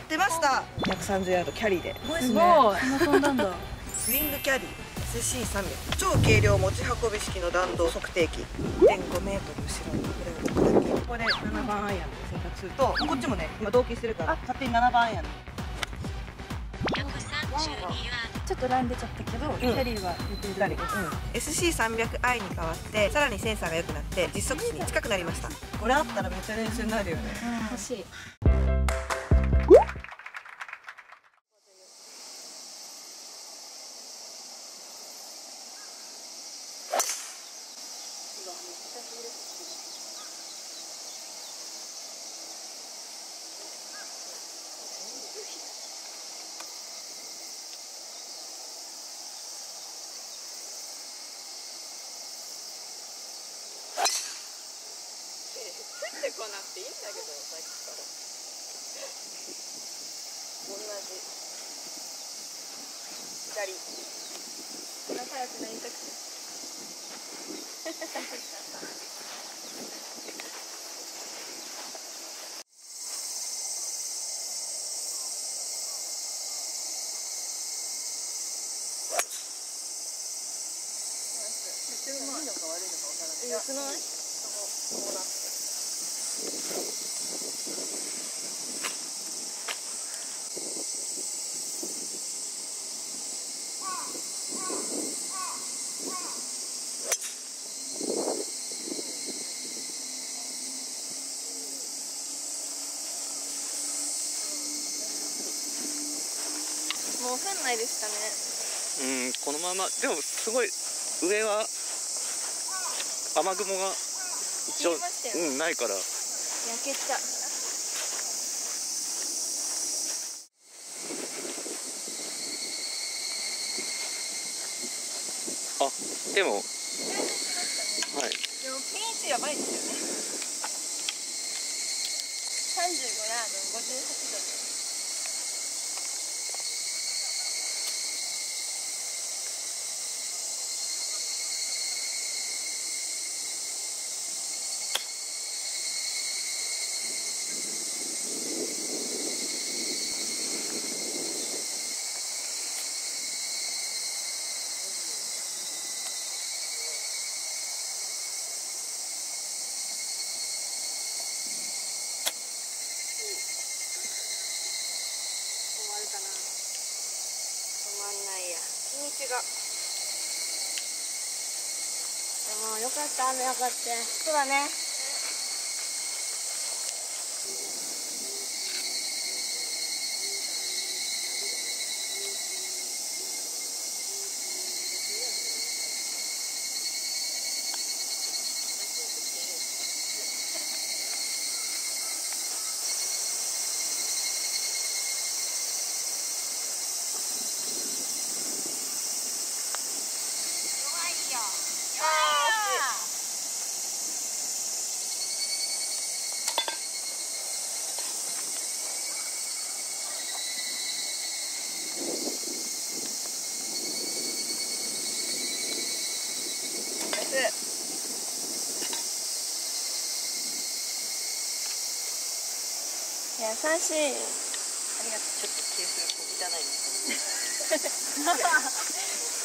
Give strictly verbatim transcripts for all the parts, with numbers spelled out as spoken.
出ました。ひゃくさんじゅうヤードキャリーで。 すごい。そんな飛んだんだ。 スイングキャリー エスシーさんびゃく 超軽量持ち運び式の弾道測定器 いってんごメートル後ろにこれを置くだけ。ここでななばんアイアンで選択すると、こっちもね今同期してるから勝手にななばんアイアンでちょっとライン出ちゃったけど、キャリーは出てる。 エスシーさんびゃくアイ に変わってさらにセンサーが良くなって実測値に近くなりました。これあったらめっちゃ練習になるよね。 欲しい。 ついてこなくていいんだけど、さっきから同じ左仲良くなりたくて。 いいのか悪いのか分からない。 良くない？ こうなって。 もう降んないですかね。 うん、このままでもすごい上は雨雲が一応、うん、ないから焼けちゃう。 あ、でも、はい。 でもピン位置やばいですよね。 さんじゅうごヤード、ごじゅうはちドル。 日が。 でもよかった、雨上がって。そうだね。優しい。ありがとう。ちょっとケースが汚いね。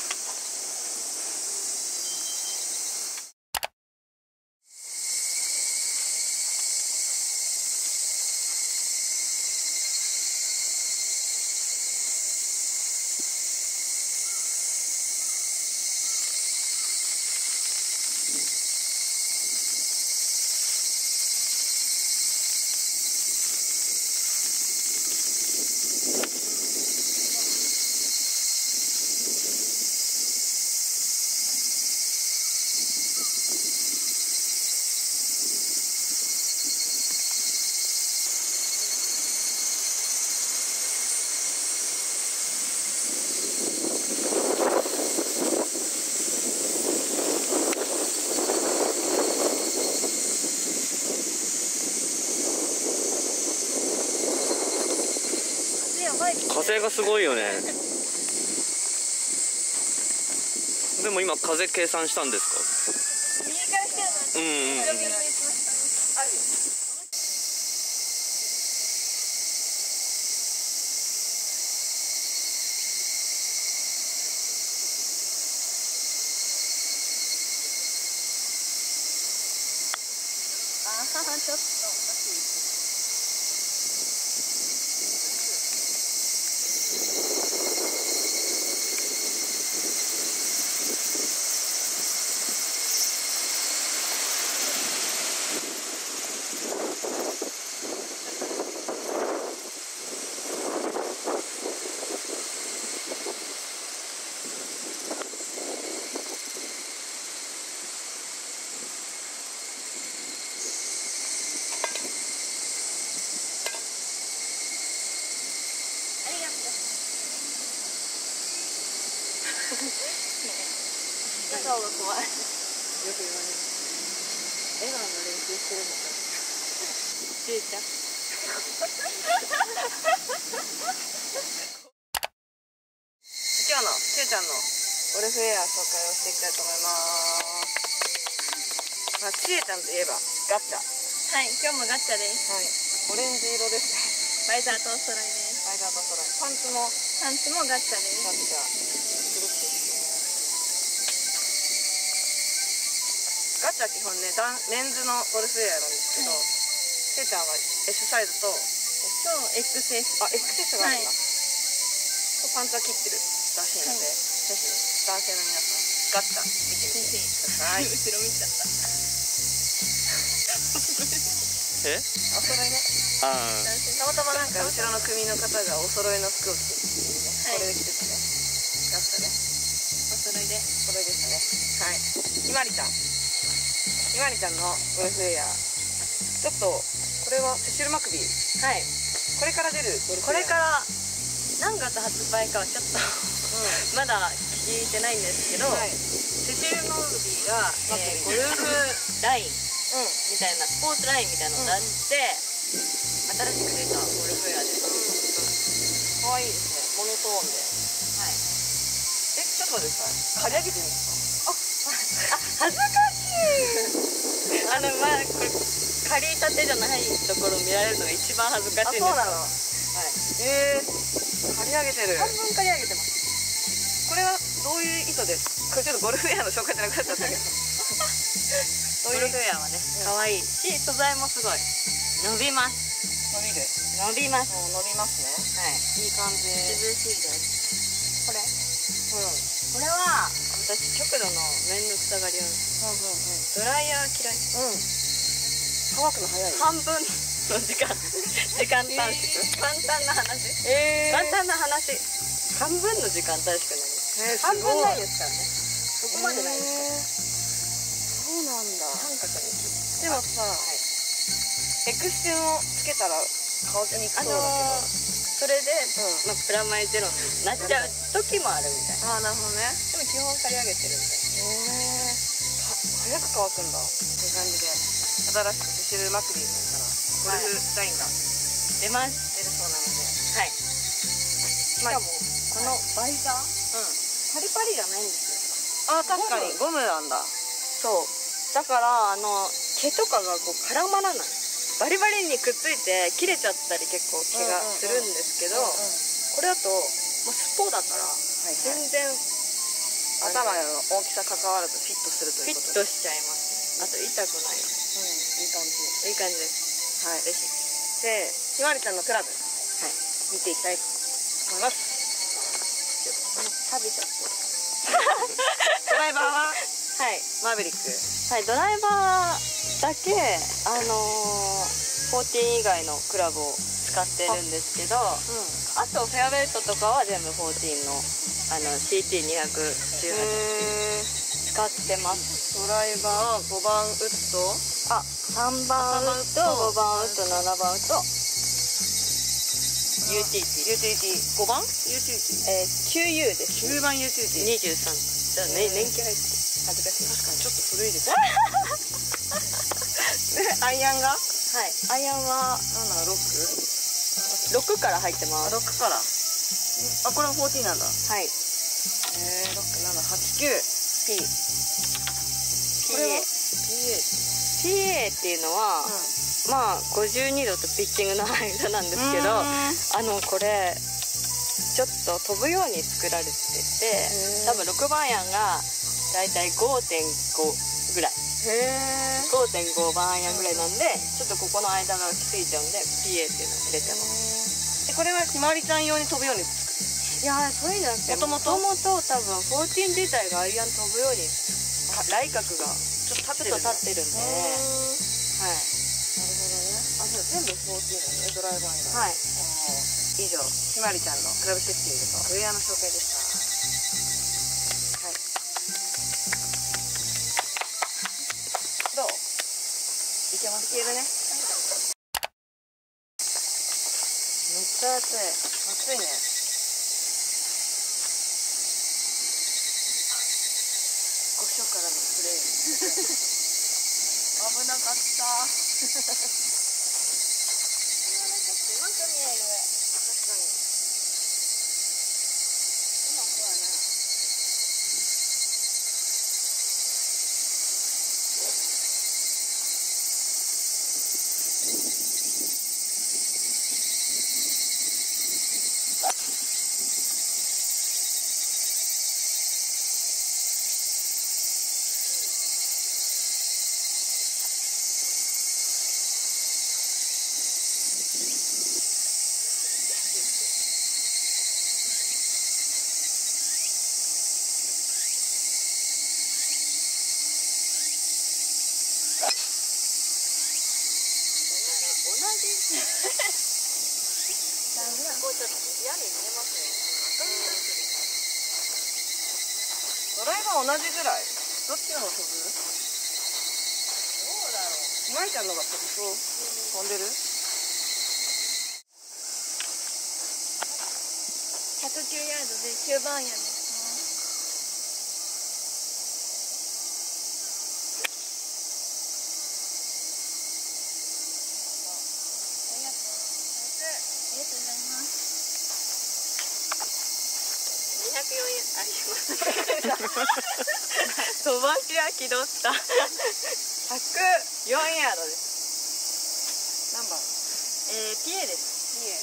風がすごいよね。でも今風計算したんですか？ 右から来てるの。うんうんうん。 ちょっと笑顔が怖い。よく言われる。笑顔の練習してるのか。ちーちゃん。 今日のちーちゃんのゴルフウェア紹介をしていきたいと思います。まあ、ちーちゃんといえばガッチャ。 はい、今日もガッチャです。 はい。オレンジ色ですね。 バイザーとお揃いです。 バイザーと揃い。パンツもパンツもガッチャです。 ガッチャ。ガチャ基本ね、メンズのゴルフウェアなんですけど、せいちゃんは S サイズと、 そう、エックスエス。 あ、エックスエス があるんだ。 はい、 パンツは切ってるらしいので、 はい、 ぜひ男性の皆さん、ガチャ見てみてください。 後ろ見ちゃった。 え？ お揃いね。 あたまたまなんか後ろの組の方がお揃いの服を着てきてね、 はい、 これで着ててね、ガチャね。 お揃いで。 お揃いでしたね。はい。ひまりちゃん。ひまりちゃんのゴルフウェア。ちょっとこれはセシル・マクビー。 はい。 これから出るゴルフウェア。 これから何月発売かはちょっと、うん、まだ聞いてないんですけど、はい、セシル・マクビーが、えー、ゴルフラインみたいな、スポーツラインみたいなのを出して、うんうん、新しく出たゴルフウェアです。 かわいいですね。モノトーンで。はい。え、ちょっと待ってください。刈り上げてみますか。 あ、恥ずかしい。あの、まあ、これ刈りたてじゃないところを見られるのが一番恥ずかしいんです。 あ、そうなの。 はい。 えー、刈り上げてる。 半分刈り上げてます。 これはどういう意図です？これちょっとゴルフウェアの紹介じゃなくなっちゃったけど。 ゴルフウェアはね、可愛いし、素材もすごい伸びます。 伸びる。 伸びます。 伸びますね。はい。いい感じ。 涼しいです。これ。 うん。 これは私極度の面倒くさがりを、 うんうんうん、 ドライヤー嫌い。 うん。乾くの早い。 半分の時間時間短縮、えー、簡単な話、 えー、 簡単な話、半分の時間短縮なの、えー、半分ないですからね。そこまでないですから、 えー、そうなんだ。 三角に切る。 でもさ、はい、エクステンをつけたら乾きにくそうだけど、あのーそれで、うん、まあ、プラマイゼロになっちゃう時もあるみたいな。 ああ、なるほどね。 でも基本刈り上げてるんで。 へえ。早く乾くんだ。こういう感じで新しくセシル・マクビーさんからゴルフラインが出ます。 出るそうなので。 はい。しかもこのバイザー、うん、パリパリじゃないんですよ。 ああ、確かにゴムなんだ。 そう。だからあの毛とかがこう絡まらない。バリバリにくっついて切れちゃったり結構毛がするんですけど、これだともうスポだから全然頭の大きさ関わらずフィットするということで。 フィットしちゃいます。あと痛くない。 うん、いい感じ。 いい感じです。 はい。ぜひ。で、ひまりちゃんのクラブ、はい、見ていきたいと思います。 食べちゃって。 ドライバーは、 はい、 マーベリック。 はい、ドライバーだけあのー、フォーティーン以外のクラブを使ってるんですけど、あ,、うん、あとフェアウェイトとかは全部フォーティーンのあの シーティーにひゃくじゅうはち 使ってます。 ドライバーごばんウッド、 あ、さんばんウッド、ごばんウッド、ななばんウッド、ユーティーティー、 ユーティーティー、ごばんユーティーティー、 えー、きゅうユー です。 きゅうばんユーティーティー、 にじゅうさん。じゃあ、ね、年季入って恥ずかしい。 確かにちょっと古いですね。アイアンが、 はい、アイアンはなんだろう、ロックろくから入ってます。 ろくから、あ、これもフォーティーンなんだ。 はい。 えー、ろく、なな、はち、きゅう、 P、 これは ピーエー、 ピーエー っていうのは、うん、まあごじゅうにどとピッチングの間なんですけど、あのこれちょっと飛ぶように作られてて、多分ろくばんアイアンがだいたい ごてんご ぐらいへえ。 ごてんごばんアイアンぐらいなんで、ちょっとここの間がきついちゃうんで ピーエー っていうのを入れてます。 え、これはひまわりちゃん用に飛ぶように。 いやー、そういうんじゃなくて、 もともともともと多分フォーティーン自体がアイアン飛ぶように来角がちょっとちょっと立ってるんで、はい。 なるほどね。あ、そう全部フォーティーンなのね、ドライバーが。 はい。 以上、ひまわりちゃんのクラブセッティングとウェアの紹介でした。はい。どう？いけます？いけるね。 めっちゃ暑い。 暑いね。 ご所からのプレー。 危なかった。 うまく見える。確かに。うまくはない。同じ。こうちょっと嫌に見えますね。 ドライバー同じぐらい。どっちの方飛ぶ？ どうだろう。 ひまわりちゃんのが飛びそう。飛んでる？ ひゃくきゅうヤードできゅうばんアイアンですね。ありがとう。ありがとうございます。にひゃくよんヤードあります。飛ばしは気取った。ひゃくよんヤードです。 何番？ えー、ピーエー です。 いいえ。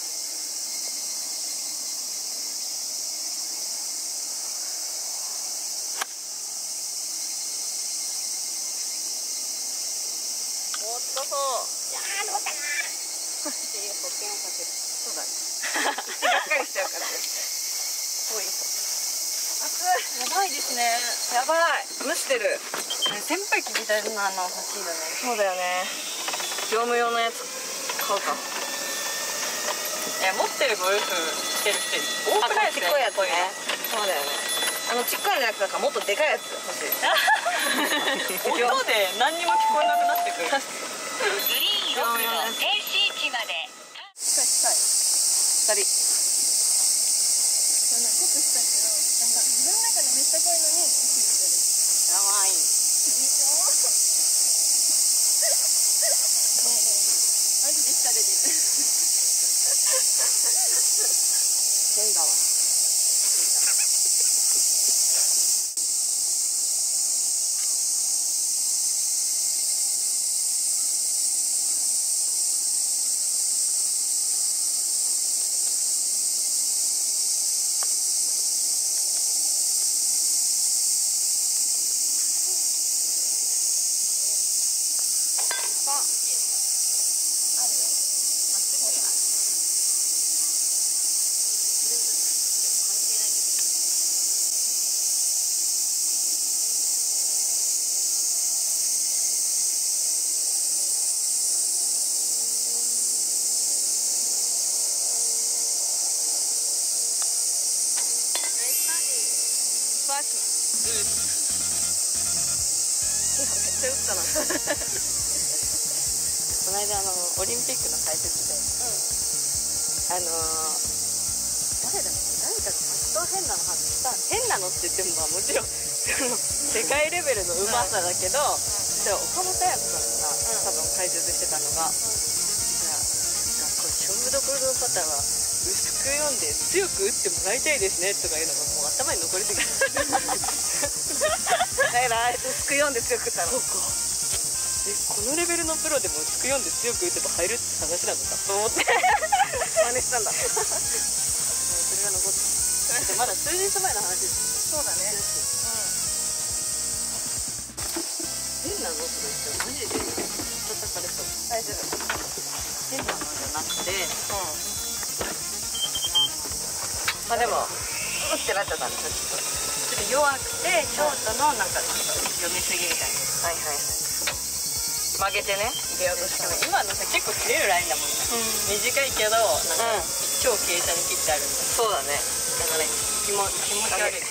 おっとそう。 いやー、どうかなー。っていう保険をかける。 そうだね。がっかりしちゃうからね。そういう人。暑い。 やばいですね。 やばい。蒸してる。 扇風機みたいなの欲しいよね。 そうだよね。業務用のやつ買うか。 え、持ってるゴルフしてる人多くないですか？ ちっこいやつね。そうだよね。あのちっこいのやつだからもっとでかいやつ欲しい。 音で何にも聞こえなくなってくる。 グリーン奥の停止位置まで。 近い近い。二人。 そんなことしたけど、なんか自分の中でめっちゃ濃いのに息してる。 やばい。 でしょ？ねえねえ、マジで下出てる。 変だわ。バーキー。今めっちゃ打ったな。 この間あのオリンピックの解説で、あのー、誰だっけ、誰かが発想変なの外した、変なのって言ってもまあもちろんその世界レベルのうまさだけど、じゃあ岡本綾子さんが多分解説してたのが、じゃあこれ勝負どころのパターは薄く読んで強く打ってもらいたいですねとかいうのがもう頭に残りすぎてだからあえて薄く読んで強く打ったの。 そうか、えこのレベルのプロでも薄く読んで強く打てば入るって話なのかと思って真似したんだ。 それが残ってまだ数日前の話です。 そうだね。 え僕の人マジで叩かれそう。 大丈夫。 変なのじゃなくて、 まあでもうってなっちゃったんですよちょっと弱くてショートのなんか読みすぎみたいな。 はいはいはい。曲げてね出ようとしたの。 今のさ結構切れるラインだもんね。短いけどなんか超傾斜に切ってあるんだ。 そうだね。 だから気も気持ち悪い。